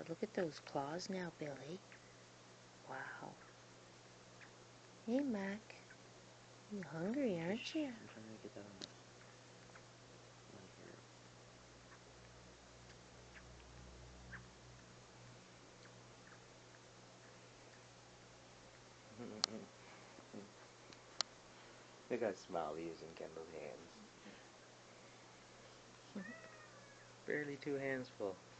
Look at those claws now, Billy. Wow. Hey, Mac. You hungry, aren't you? I'm trying to get that on the here. Look how smiley using Kendall's hands. Barely 2 hands full.